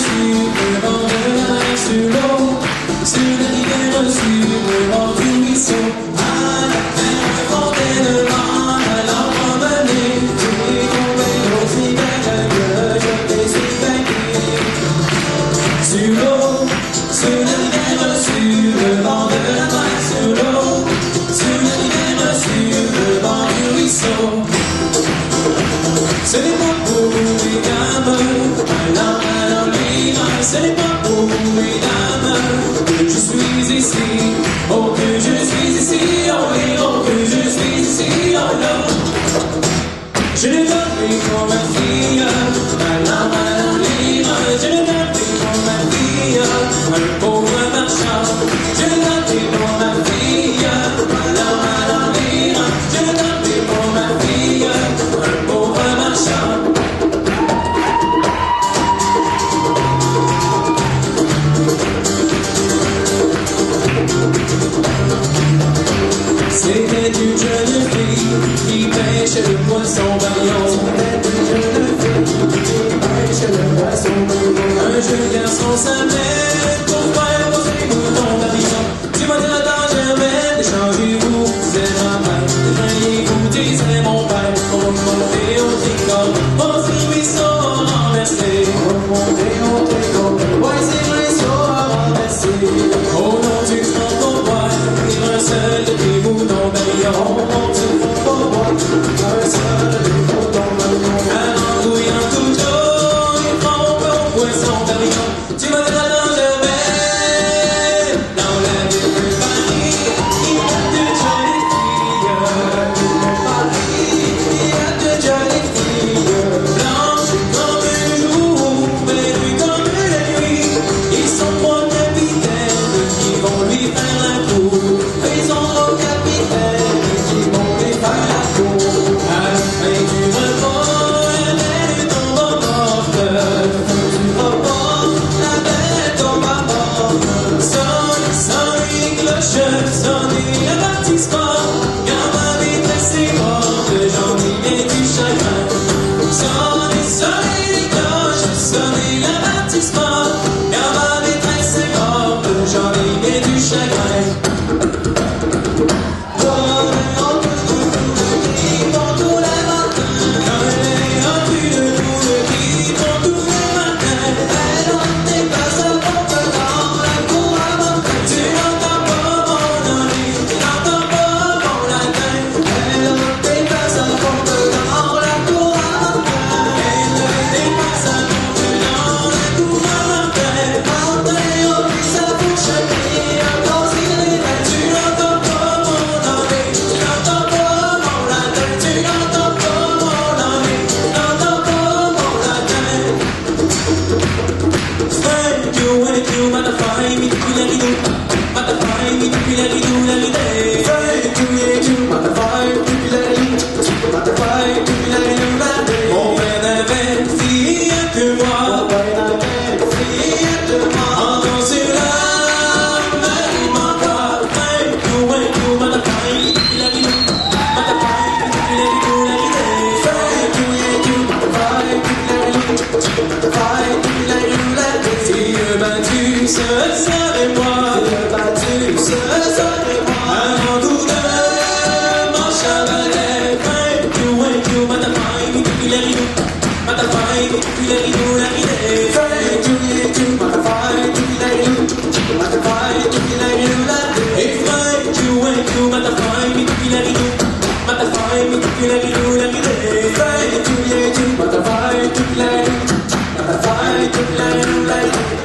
sur le bord de la mer, sur l'eau, sur la rivière, sur le bord du ruisseau. À la ferme fontaine, allant promener, j'ai tombé aussi belle que je t'ai suivi. Sur l'eau, sur la rivière, sur le bord de la mer, sur l'eau, sur la rivière, sur le bord du ruisseau. Ce n'est pas pour les dames, alors libre, ce n'est pas pour les dames que je suis ici, oh que je suis ici, oh et oh que je suis ici, oh non. Je ne veux plus pour ma fille, alors libre, je ne veux plus pour ma fille, un pauvre marchand. Je ne veux plus pour ma fille, alors libre, je ne veux plus pour ma fille, un pauvre marchand. C'était une jeune fille qui pêche le poisson barion. C'était une jeune fille qui pêche le poisson barion. Un jeune garçon s'amène pour faire poser les moutons barion. Dis-moi de la dent germaine, changez-vous, c'est ma mère. Déraillez-vous, disait mon père. On montait au tricot, on s'y ruisseau à renverser. On montait au tricot, ouais c'est ruisseau à renverser. Oh non, tu te rends pour voir, un seul de tes moutons barion. On monte pour voir, un seul de tes moutons barion. Un andouille en tout jaune, ils font bon poisson barion. Tu m'as de la dent germaine, dans la ville de Paris, il y a de jolies filles. Il y a de jolies filles, blanches comme le jour, belles comme la nuit. Ils sont trois capitaines qui vont lui faire la cour. Ils sont trois capitaines qui vont lui faire la cour. À la fin du repas, la belle tombe morte. Du repas, la belle tombe morte. Sonnez les cloches, sonnez le baptismal. Car ma maîtresse est morte, j'en ai bien du chagrin. Sonnez les cloches, sonnez le baptismal. Car ma maîtresse est morte, j'en ai bien du chagrin. Mon père n'avait fille que moi. Entends sur la mer, il m'entend. Thank you, motherfucker, depuis la vie. Motherfucker, depuis la vie. Thank you, motherfucker, depuis la vie. Si le battu, ce serait moi. Si le battu, ce serait moi. Avant tout de manche à balai. Thank you, motherfucker, depuis la vie. Motherfucker, depuis la vie, la vie. Thank you, motherfucker, depuis la vie. Motherfucker, depuis la vie, la vie. Et thank you, motherfucker, depuis la vie. Motherfucker, depuis la vie, la vie. Thank you, motherfucker, depuis la vie. Motherfucker, depuis la vie, la vie.